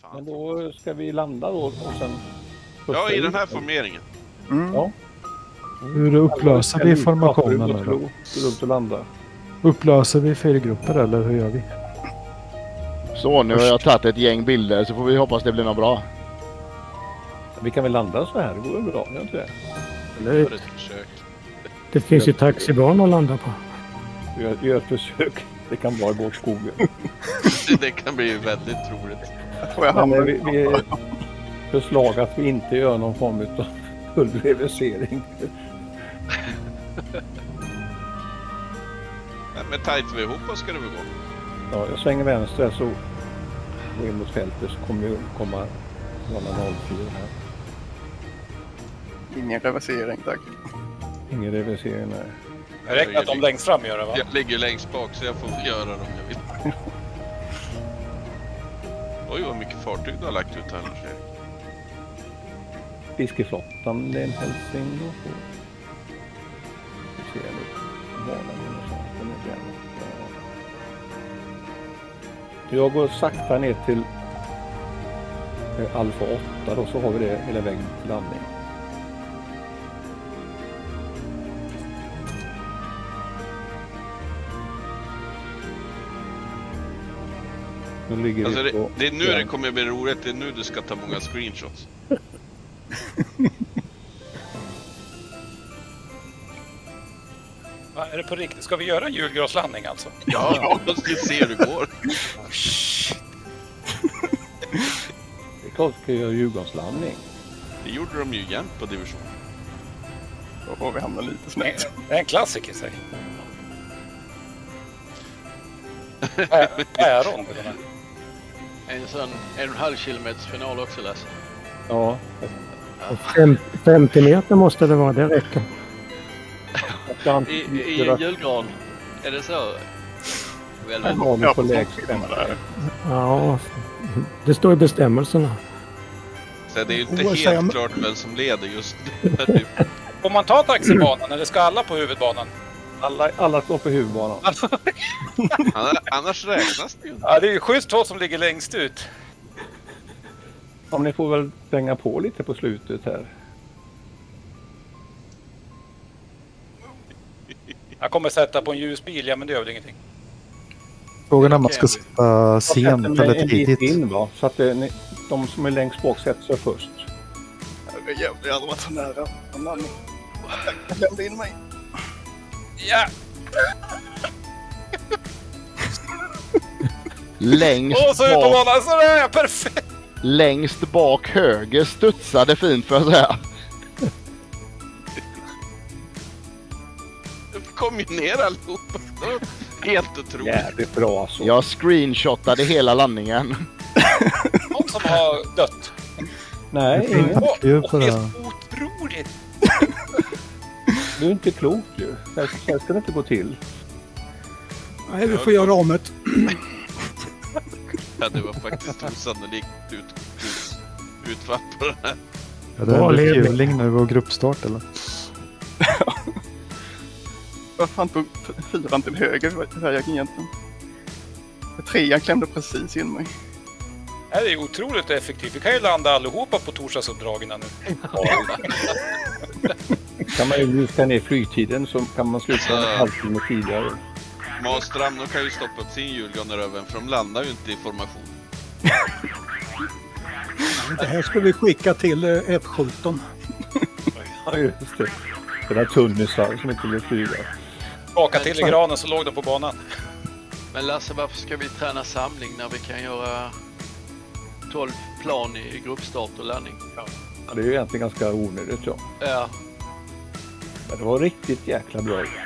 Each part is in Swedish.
Fan. Men då ska vi landa då och sen... Ja, i den här formeringen. Ja. Hur upplöser vi formationen då? Runt och landa. Upplöser vi 4 grupper eller hur gör vi? Så, nu har jag tagit ett gäng bilder så får vi hoppas det blir något bra. Vi kan väl landa så här, det vore bra, jag inte det? Eller, För ett försök. det finns ju taxibanor att landa på. Vi gör ett försök. Det kan vara i vår skog. Det kan bli väldigt roligt. Men vi är förslag att vi inte gör någon form av full reversering. Men tajt vi ihop oss ska det väl gå? Ja, jag svänger vänster så går in mot fältet så kommer vi komma bana 04 här. Ingen reversering, tack. Ingen reversering, nej. Jag räknar att de längst fram gör det, va? Jag ligger längst bak så jag får väl göra det om jag vill. Oj, vad mycket fartyg du har lagt ut här, Lars-Erik. Fiskeflottan, det är en hälsing då. Vi ser nu banan någonstans. Den är den. Ja. Jag går sakta ner till Alfa 8 då, så har vi det hela vägen till landning. Nu ligger Alltså vi på... det är nu det kommer bli roligt, det är nu du ska ta många screenshots. Va, är det på riktigt? Ska vi göra en julgranslandning alltså? Ja, då ska vi se hur det går. Det är klart att vi ska göra Djurgårdslandning. Det gjorde de ju jämt på division. Då får vi hamna lite snett. Det är en klassiker, säg. Päron. En sån 1,5 kilometers final också, Lasse. Ja. 50 meter måste det vara, det räcker. I en julgran. Är det så? Väldigt. Ja, på lägst Ja, det står i bestämmelserna. Så det är ju inte helt klart vem som leder just nu. Får man ta taxibanan eller ska alla på huvudbanan? Alla står på huvudbanan. Annars räknas det ju inte. Ja, det är ju schysst två som ligger längst ut. Om ni får väl stänga på lite på slutet här. Jag kommer sätta på en ljusbil, ja, men det gör väl ingenting. Frågan är om man ska sätta sent eller tidigt. In, va? Så att de som är längst bak sätter sig först. Jag har aldrig varit så nära. Jag lämnade in mig. Ja! Längst så ut på bak, banan, så där är jag perfekt! längst bak höger studsade fint för att säga. Kom ju ner allihopa. Helt otroligt. Jävligt bra så. Jag screenshotade hela landningen. Någon som har dött. Nej, ingen. Det är så otroligt. Du är inte klok ju. Det ska det inte gå till. Nej, vi får göra om det. Ja, det var faktiskt osannolikt utfall på den här. Ja, det är en refueling när det var gruppstart eller? Vad fan tog 4 till höger vägen egentligen? 3 klämde precis in mig. Det här är otroligt effektivt. Vi kan ju landa allihopa på torsdagsuppdragen nu. Kan man ju minska ner flygtiden så kan man sluta en halvtimme tidigare. Maström, de kan ju stoppa upp sin julgran där över, för de landar ju inte i formation. Det här ska vi skicka till F17. Ja, just det. Den där tunnisar som inte vill flyga. Baka till i granen så låg de på banan. Men Lasse, varför ska vi träna samling när vi kan göra 12 plan i gruppstart och landning? Ja, det är ju egentligen ganska onödigt, ja. Ja. Men det var riktigt jäkla bra alltså.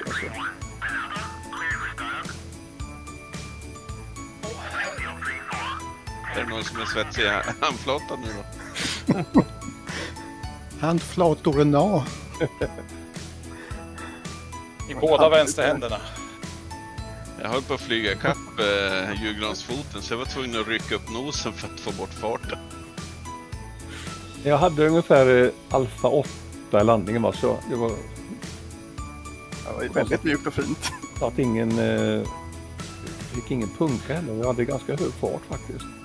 Är det någon som är svetsig i handflatan nu då? Handflatorna. I båda vänsterhänderna. Jag höll på att flyga ikapp julgransfoten, så jag var tvungen att rycka upp nosen för att få bort farten. Jag hade ungefär Alfa 8 landningen, va? Så det var väldigt mjukt och fint. Så att ingen fick ingen punka heller. Jag hade ganska hög fart faktiskt.